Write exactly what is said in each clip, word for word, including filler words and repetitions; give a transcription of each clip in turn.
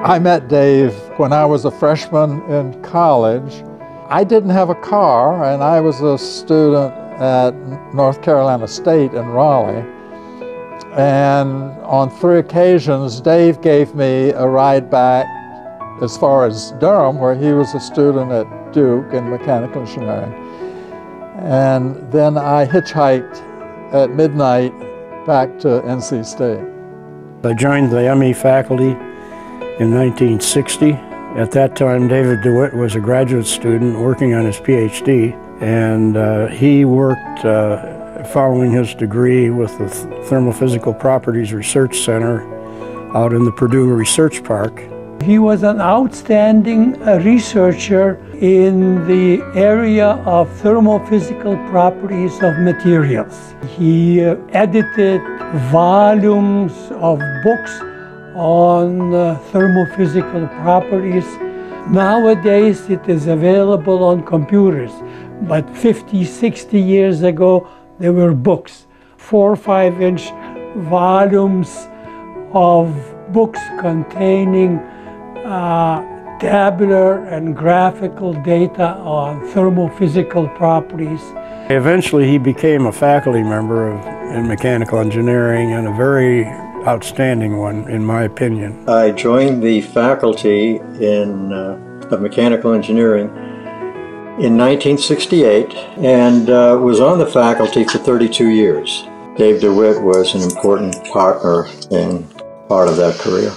I met Dave when I was a freshman in college. I didn't have a car, and I was a student at North Carolina State in Raleigh. And on three occasions, Dave gave me a ride back as far as Durham, where he was a student at Duke in mechanical engineering. And then I hitchhiked at midnight back to N C State. I joined the M E faculty in nineteen sixty. At that time, David DeWitt was a graduate student working on his PhD, and uh, he worked uh, following his degree with the Thermophysical Properties Research Center out in the Purdue Research Park. He was an outstanding uh, researcher in the area of thermophysical properties of materials. He uh, edited volumes of books on uh, thermophysical properties. Nowadays it is available on computers, but fifty, sixty years ago there were books, four or five inch volumes of books containing uh, tabular and graphical data on thermophysical properties. Eventually he became a faculty member of, in mechanical engineering, and a very outstanding one, in my opinion. I joined the faculty in, uh, of mechanical engineering in nineteen sixty-eight and uh, was on the faculty for thirty-two years. Dave DeWitt was an important partner in part of that career.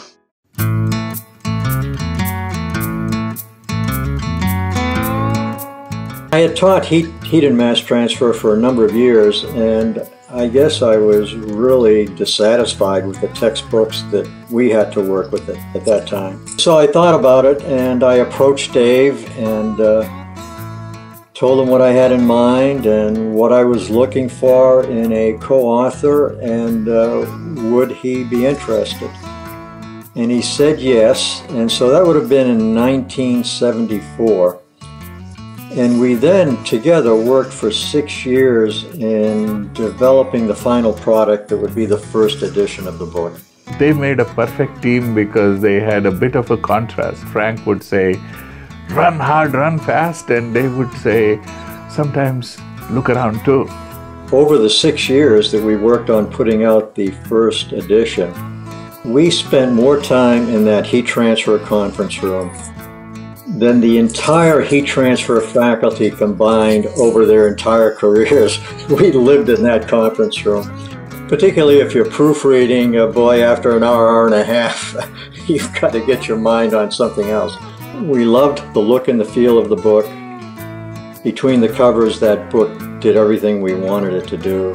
I had taught heat, heat and mass transfer for a number of years, and I guess I was really dissatisfied with the textbooks that we had to work with it at that time. So I thought about it, and I approached Dave and uh, told him what I had in mind and what I was looking for in a co-author, and uh, would he be interested. And he said yes, and so that would have been in nineteen seventy-four. And we then together worked for six years in developing the final product that would be the first edition of the book. They made a perfect team because they had a bit of a contrast. Frank would say, run hard, run fast, and Dave would say, sometimes look around too. Over the six years that we worked on putting out the first edition, we spent more time in that heat transfer conference room than the entire heat transfer faculty combined over their entire careers. We lived in that conference room. Particularly if you're proofreading, uh, boy, after an hour, hour and a half, you've got to get your mind on something else. We loved the look and the feel of the book. Between the covers, that book did everything we wanted it to do.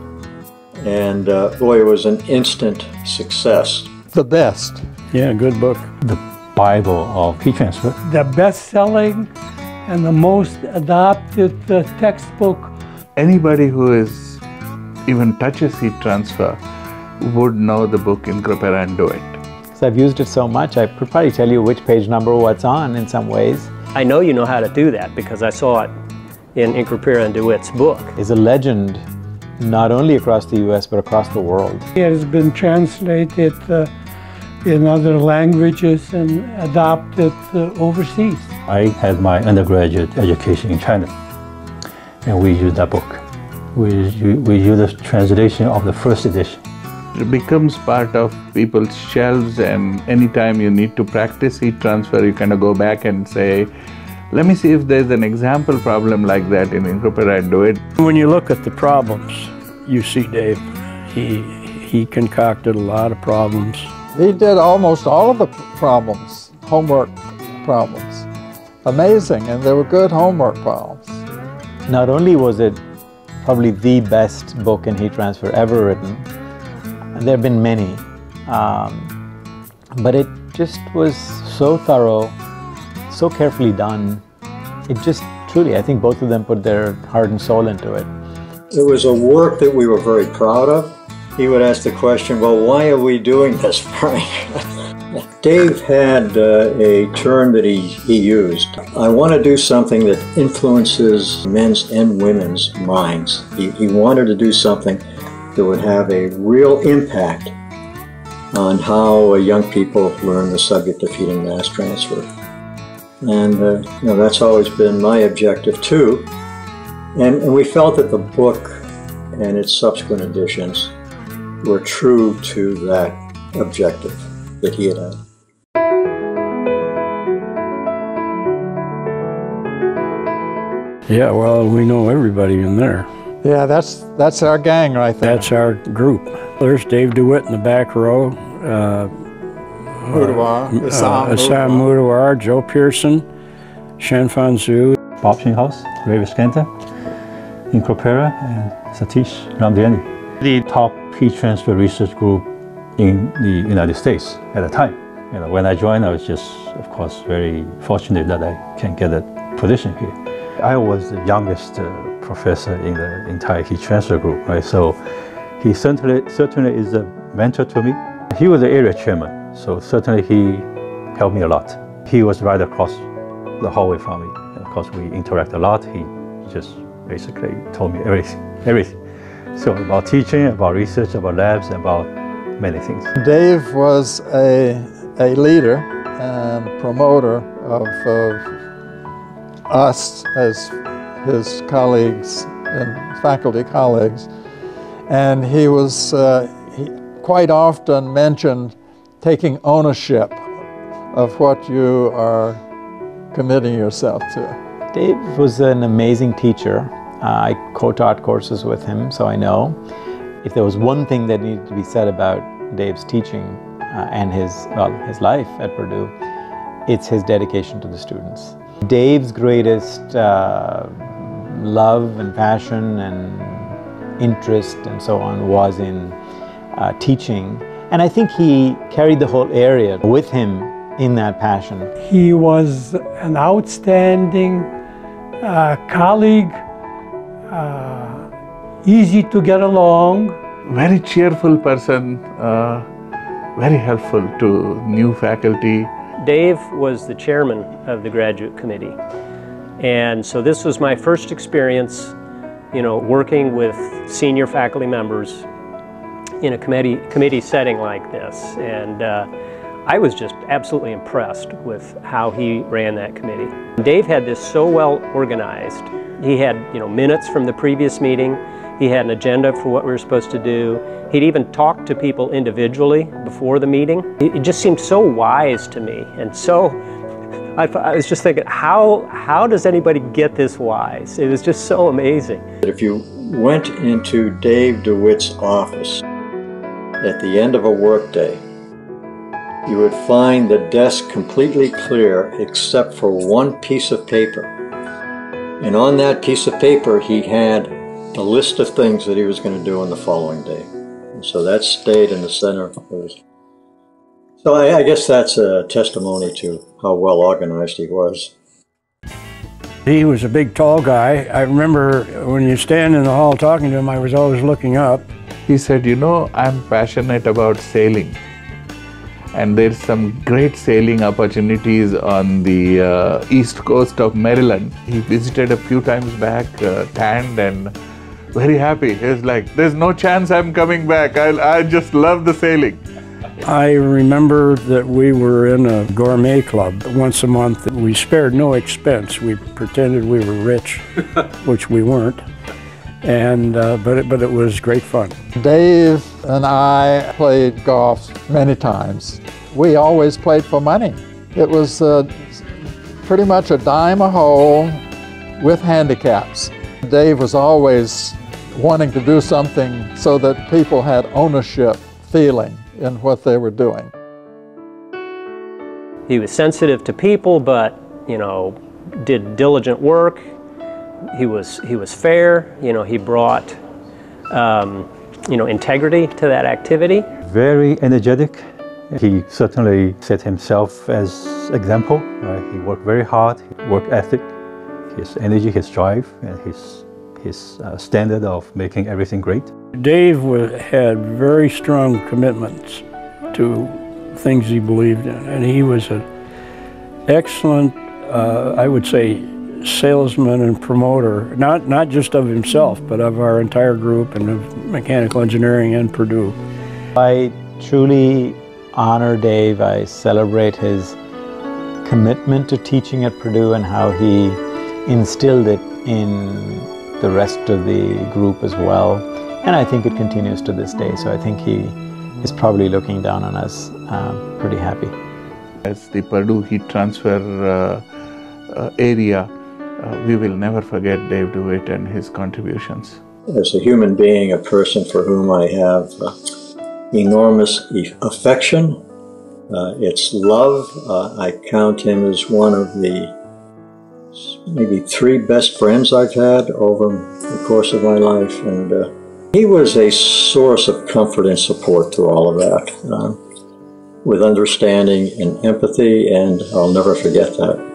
And uh, boy, it was an instant success. The best. Yeah, good book. The Bible of heat transfer. The best-selling and the most adopted uh, textbook. Anybody who is even touches heat transfer would know the book Incropera and DeWitt. So I've used it so much, I could probably tell you which page number what's on in some ways. I know you know how to do that because I saw it in Incropera and DeWitt's book. It's a legend not only across the U S but across the world. It has been translated uh, in other languages and adopted uh, overseas. I had my undergraduate education in China, and we used that book. We, we used the translation of the first edition. It becomes part of people's shelves, and anytime you need to practice heat transfer, you kind of go back and say, let me see if there's an example problem like that in Incropera and DeWitt. When you look at the problems, you see Dave. He, he concocted a lot of problems. He did almost all of the problems, homework problems. Amazing, and they were good homework problems. Not only was it probably the best book in heat transfer ever written, and there have been many, um, but it just was so thorough, so carefully done. It just truly, I think both of them put their heart and soul into it. It was a work that we were very proud of. He would ask the question, well, why are we doing this, Frank? Dave had uh, a term that he, he used. I want to do something that influences men's and women's minds. He, he wanted to do something that would have a real impact on how uh, young people learn the subject of heat and mass transfer. And uh, you know, that's always been my objective too. And, and we felt that the book and its subsequent editions were true to that objective that he had had. Yeah, well, we know everybody in there. Yeah, that's that's our gang right there. That's our group. There's Dave DeWitt in the back row. Uh, Mudawar, uh, Assam Assam Mudawar, Joe Pearson, Shanfan Zhu, Bob SCHOENHALS, Ray VISKANTA, Incropera, and Satish Ramdiani. The top heat transfer research group in the United States at the time. You know, when I joined, I was just, of course, very fortunate that I can get a position here. I was the youngest uh, professor in the entire heat transfer group, right? So he certainly, certainly is a mentor to me. He was the area chairman, so certainly he helped me a lot. He was right across the hallway from me. And of course, we interact a lot. He just basically told me everything, everything. So about teaching, about research, about labs, about many things. Dave was a, a leader and promoter of uh, us as his colleagues and faculty colleagues. And he was uh, he quite often mentioned taking ownership of what you are committing yourself to. Dave was an amazing teacher. Uh, I co-taught courses with him, so I know. If there was one thing that needed to be said about Dave's teaching uh, and his, well, his life at Purdue, it's his dedication to the students. Dave's greatest uh, love and passion and interest and so on was in uh, teaching. And I think he carried the whole area with him in that passion. He was an outstanding uh, colleague, uh, easy to get along. Very cheerful person, uh, very helpful to new faculty. Dave was the chairman of the graduate committee. And so this was my first experience, you know, working with senior faculty members in a committee, committee setting like this. And uh, I was just absolutely impressed with how he ran that committee. Dave had this so well organized. He had, you know, minutes from the previous meeting. He had an agenda for what we were supposed to do. He'd even talked to people individually before the meeting. It just seemed so wise to me, and so, I, I was just thinking, how, how does anybody get this wise? It was just so amazing. If you went into Dave DeWitt's office at the end of a workday, you would find the desk completely clear except for one piece of paper. And on that piece of paper, he had a list of things that he was going to do on the following day. And so that stayed in the center of his. So I, I guess that's a testimony to how well organized he was. He was a big, tall guy. I remember when you stand in the hall talking to him, I was always looking up. He said, you know, I'm passionate about sailing. And there's some great sailing opportunities on the uh, east coast of Maryland. He visited a few times back, uh, tanned and very happy. He was like, there's no chance I'm coming back. I, I just love the sailing. I remember that we were in a gourmet club once a month. We spared no expense. We pretended we were rich, which we weren't. And, uh, but, it, but it was great fun. Dave and I played golf many times. We always played for money. It was uh, pretty much a dime a hole with handicaps. Dave was always wanting to do something so that people had ownership feeling in what they were doing. He was sensitive to people, but, you know, did diligent work. He was, he was fair, you know, he brought, um, you know, integrity to that activity. Very energetic. He certainly set himself as example, right? He worked very hard, work ethic, his energy, his drive, and his, his uh, standard of making everything great. Dave was, had very strong commitments to things he believed in, and he was an excellent, uh, I would say, salesman and promoter, not, not just of himself, but of our entire group and of mechanical engineering and Purdue. I truly honor Dave. I celebrate his commitment to teaching at Purdue and how he instilled it in the rest of the group as well. And I think it continues to this day. So I think he is probably looking down on us um, pretty happy. As the Purdue heat transfer uh, uh, area, uh, we will never forget Dave DeWitt and his contributions. As a human being, a person for whom I have uh, enormous affection, uh, it's love. Uh, I count him as one of the maybe three best friends I've had over the course of my life. And uh, he was a source of comfort and support through all of that, uh, with understanding and empathy, and I'll never forget that.